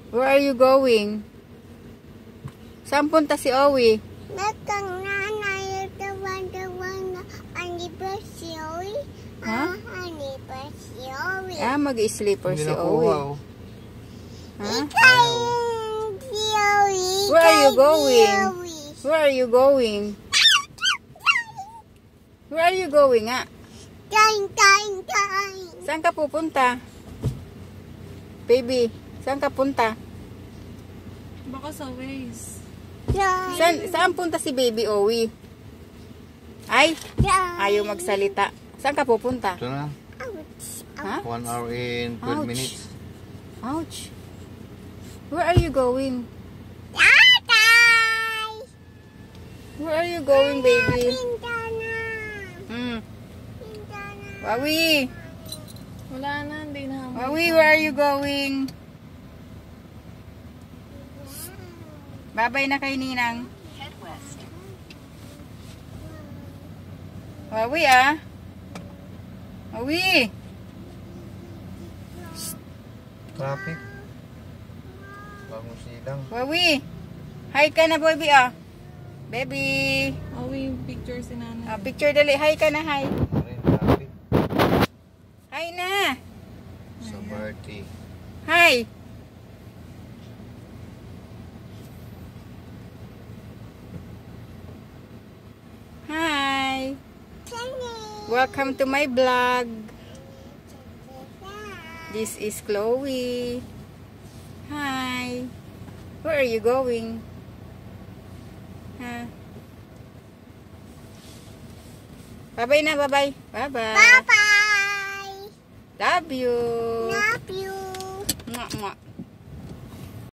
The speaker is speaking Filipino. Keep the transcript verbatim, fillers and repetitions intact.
Where are you going? Saan punta si Owie? Nakang nanay tawa-tawa na anniversary. Ha? Anniversary. Ah, mag-sleeper si Hindi nakuha, Owie. oh. Ha? Ikaw, Joey. Where are you going? Joey. Where are you going? Where are you going nga? Kain, kain, kain. Saan ka pupunta? Baby, saan ka punta? Baka sa ways. Kain. Saan, saan punta si Baby Owie? Ay, Kain. ayaw magsalita. Saan ka pupunta? Ito na. Ouch. Ha? one hour and twelve Ouch. minutes. Ouch. Where are you going? Tatay. Where are you going, baby? Pintana. Hmm. Pintana. Wawi. Wala na, hindi na. Wawi, where are you going? Babay na kay Ninang. Wawi, ah. Wawi. Traffic. Bagong silang. Wawi. Hi ka na, baby, ah. Baby. Oh, we picture si nanay. Ah, picture dali. Hi ka na, hi. Ano rin, traffic. Hi na. Sa Marty. Hi. Hi. Welcome to my vlog. This is Chloe. Hi. Where are you going? Ha? Bye-bye na, bye-bye. Bye-bye. Bye-bye. Love you. Love you. Mwah, mwah.